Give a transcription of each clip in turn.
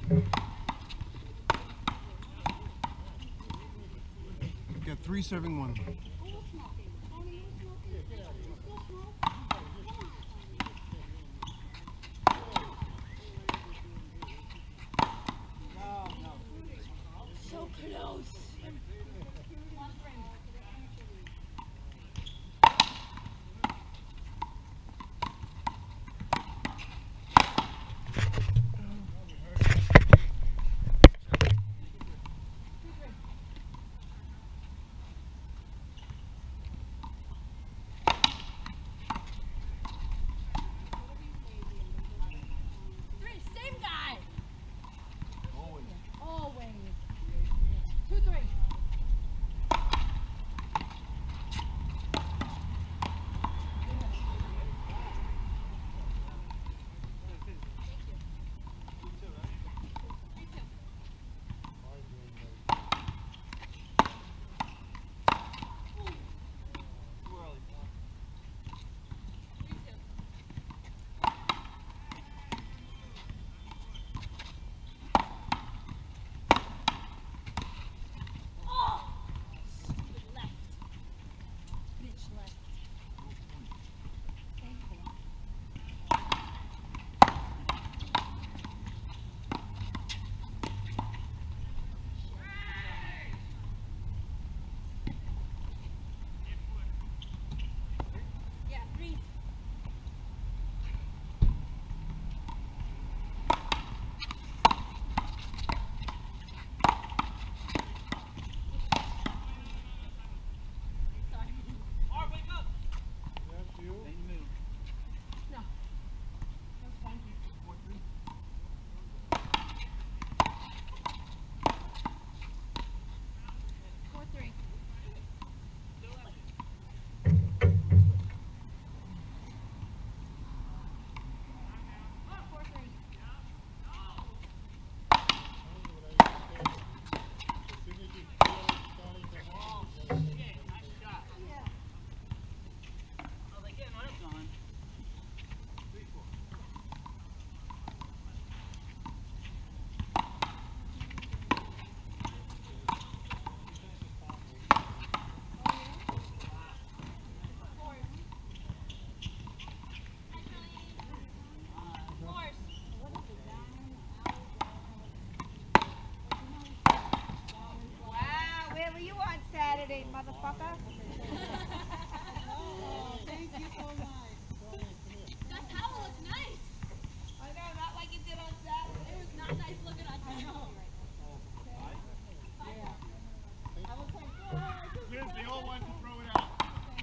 Got 3 serving 1. So close. Saturday, motherfucker. Oh, thank you so much. That towel looks nice. I know, not like it did on Saturday. It was not nice looking on towel. Yeah. I was like, oh, Liz, they all wanted to throw it out.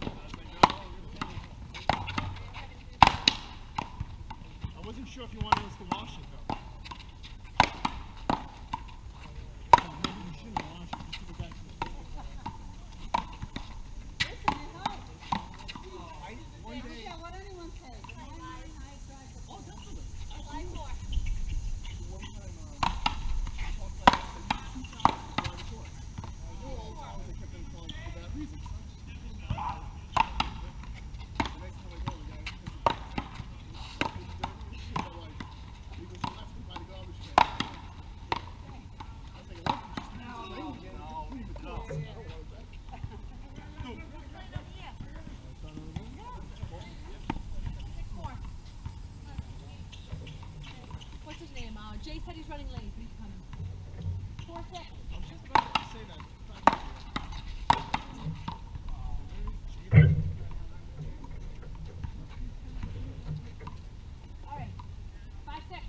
I wasn't sure if you wanted us to wash it, though. Maybe we shouldn't wash it. We should have got to the one day. yeah, what anyone says. Oh, definitely. Apply for. One time, talked like I said, 2 times before I taught. All times they kept them calling for that reason. The next time I go, the guy was shit. I'm like, he goes to left and by the garbage can. I was thinking, what? No. Leave it. No. I don't want it back. Stupid. What's his name? Jay said he's running late. He's coming. 4 seconds. I was just about to say that. All right. 5 seconds.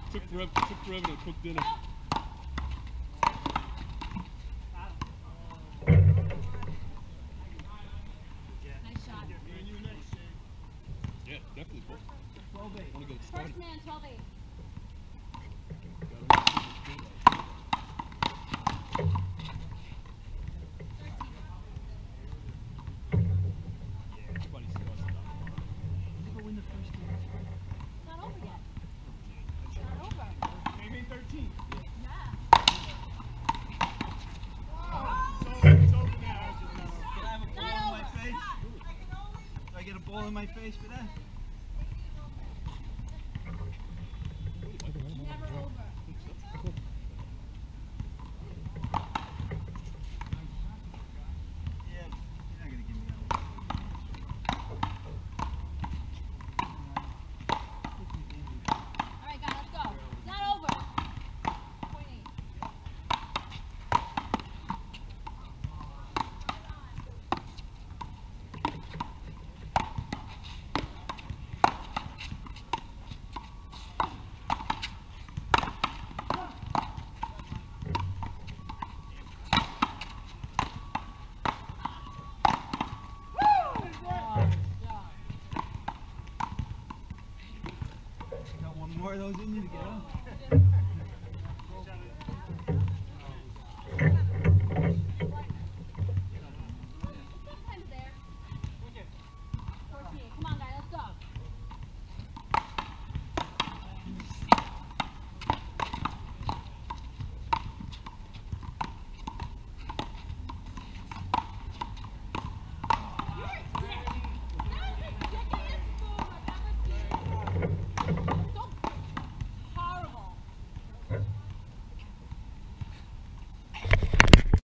Took forever to cook dinner. Nice shot. Yeah, definitely. 12-8. Want to get it started. First man, 12-8. It's not over yet. It's not over. Game ain't 13. Yeah. It's over now. Can I have a ball in my face? Do I get a ball in my face for that?